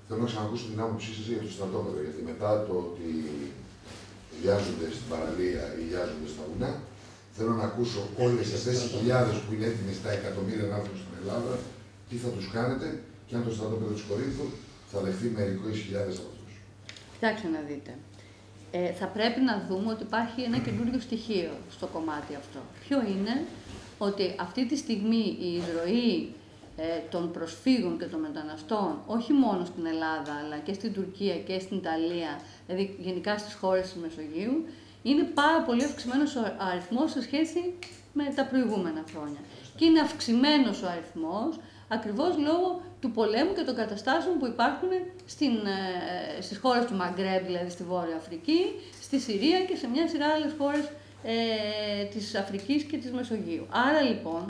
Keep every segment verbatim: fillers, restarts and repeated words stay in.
Θέλω να ξανακούσω την άποψή σας για το στρατόπεδο, γιατί μετά το ότι βιάζονται στην παραλία ή βιάζονται στα βουνά, θέλω να ακούσω όλες αυτές οι χιλιάδες που είναι έτοιμοι στα εκατομμύρια να έρθουν στην Ελλάδα, τι θα τους κάνετε και αν το στρατόπεδο της Κορίνθου θα δεχθεί μερικές χιλιάδες από αυτούς. Κοιτάξτε να δείτε. Ε, θα πρέπει να δούμε ότι υπάρχει ένα καινούριο στοιχείο στο κομμάτι αυτό. Ποιο είναι? Ότι αυτή τη στιγμή η εισρωή ε, των προσφύγων και των μεταναστών, όχι μόνο στην Ελλάδα, αλλά και στην Τουρκία και στην Ιταλία, δηλαδή γενικά στις χώρες της Μεσογείου, είναι πάρα πολύ αυξημένος ο αριθμός σε σχέση με τα προηγούμενα χρόνια. Και είναι αυξημένος ο αριθμός ακριβώς λόγω του πολέμου και των καταστάσεων που υπάρχουν στην, ε, στις χώρες του Μαγκρέμπ, δηλαδή στη Βόρεια Αφρική, στη Συρία και σε μια σειρά άλλες χώρες ε, της Αφρικής και της Μεσογείου. Άρα λοιπόν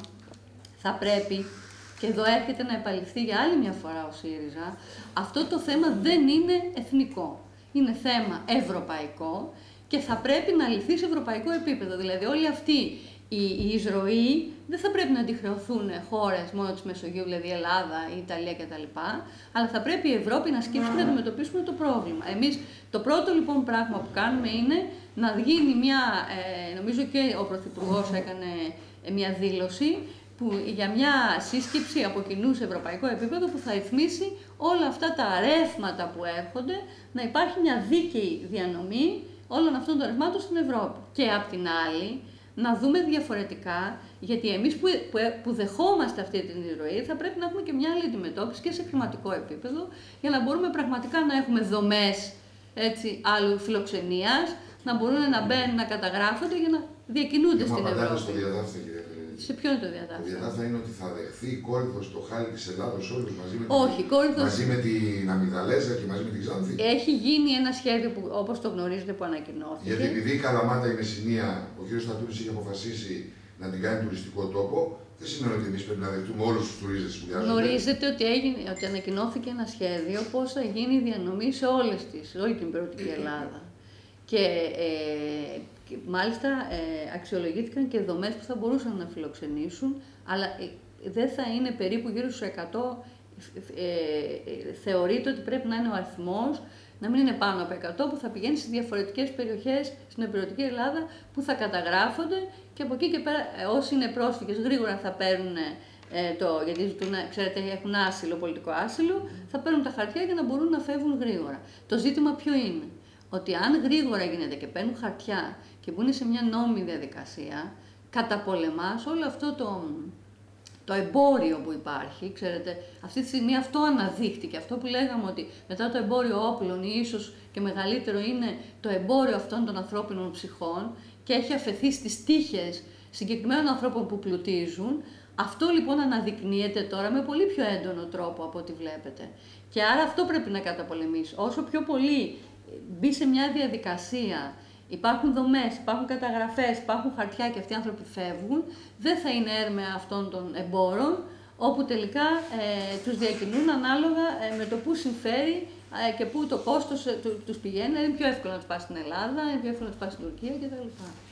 θα πρέπει, και εδώ έρχεται να επαληφθεί για άλλη μια φορά ο ΣΥΡΙΖΑ, αυτό το θέμα δεν είναι εθνικό. Είναι θέμα ευρωπαϊκό και θα πρέπει να λυθεί σε ευρωπαϊκό επίπεδο. Δηλαδή όλη αυτή η, η εισρωή δεν θα πρέπει να αντιχρεωθούν χώρες μόνο της Μεσογείου, δηλαδή η Ελλάδα, η Ιταλία κτλ. Αλλά θα πρέπει η Ευρώπη να σκύψει και να αντιμετωπίσουμε το πρόβλημα. Εμείς το πρώτο λοιπόν πράγμα που κάνουμε είναι να γίνει μια, ε, νομίζω και ο Πρωθυπουργός έκανε ε, μια δήλωση που, για μια σύσκεψη από κοινού σε ευρωπαϊκό επίπεδο που θα ρυθμίσει όλα αυτά τα ρεύματα που έρχονται, να υπάρχει μια δίκαιη διανομή όλων αυτών των ρευμάτων στην Ευρώπη. Και απ' την άλλη, να δούμε διαφορετικά, γιατί εμείς που, που, που δεχόμαστε αυτή την εισρωή θα πρέπει να έχουμε και μια άλλη αντιμετώπιση και σε χρηματικό επίπεδο, για να μπορούμε πραγματικά να έχουμε δομές έτσι, άλλου φιλοξενίας, να μπορούν να μπαίνουν, να καταγράφονται για να διακινούνται στην Ευρώπη. Στο διατάφτα, κυρία Περίδη. Σε ποιο είναι το διατάφτα? Το διατάφτα είναι ότι θα δεχθεί η Κόρινθος το χάλι της Ελλάδος όλους μαζί με, Όχι, την... Κόρινθος... μαζί με την Αμυγδαλέζα και μαζί με την Ξάνθη. Έχει γίνει ένα σχέδιο που, όπως το γνωρίζετε, που ανακοινώθηκε. Γιατί επειδή η Καλαμάτα, η Μεσσηνία, ο κ. Στατούρης είχε αποφασίσει να την κάνει τουριστικό τόπο, δεν σημαίνει ότι εμείς πρέπει να δεχτούμε όλους τους τουρίστες που βιάζονται. Γνωρίζετε ότι, έγινε, ότι ανακοινώθηκε ένα σχέδιο πώς θα γίνει η διανομή σε όλες τις, σε όλη την υπηρετική Ελλάδα. Και, ε, και μάλιστα ε, αξιολογήθηκαν και δομές που θα μπορούσαν να φιλοξενήσουν, αλλά ε, δεν θα είναι περίπου γύρω στους εκατό, ε, ε, θεωρείται ότι πρέπει να είναι ο αριθμός, να μην είναι πάνω από εκατό, που θα πηγαίνει σε διαφορετικές περιοχές στην υπηρετική Ελλάδα που θα καταγράφονται και από εκεί και πέρα ε, όσοι είναι πρόσφυγες γρήγορα θα παίρνουν, ε, το, γιατί ζητούν, ξέρετε, έχουν άσυλο, πολιτικό άσυλο, θα παίρνουν τα χαρτιά για να μπορούν να φεύγουν γρήγορα. Το ζήτημα ποιο είναι? Ότι αν γρήγορα γίνεται και παίρνουν χαρτιά και μπουν σε μια νόμιμη διαδικασία, καταπολεμάς όλο αυτό το, το εμπόριο που υπάρχει. Ξέρετε, αυτή τη στιγμή αυτό αναδείχτηκε. Αυτό που λέγαμε ότι μετά το εμπόριο όπλων ή ίσως και μεγαλύτερο είναι το εμπόριο αυτών των ανθρώπινων ψυχών και έχει αφαιθεί στις τύχες συγκεκριμένων ανθρώπων που πλουτίζουν. Αυτό λοιπόν αναδεικνύεται τώρα με πολύ πιο έντονο τρόπο από ό,τι βλέπετε. Και άρα αυτό πρέπει να καταπολεμήσει. Όσο πιο πολύ μπει σε μια διαδικασία, υπάρχουν δομές, υπάρχουν καταγραφές, υπάρχουν χαρτιά και αυτοί οι άνθρωποι φεύγουν, δεν θα είναι έρμεα αυτών των εμπόρων, όπου τελικά ε, τους διακινούν ανάλογα ε, με το που συμφέρει ε, και που το κόστος ε, του, τους πηγαίνει. Είναι πιο εύκολο να τους πάει στην Ελλάδα, είναι πιο εύκολο να τους πάει στην Τουρκία κτλ.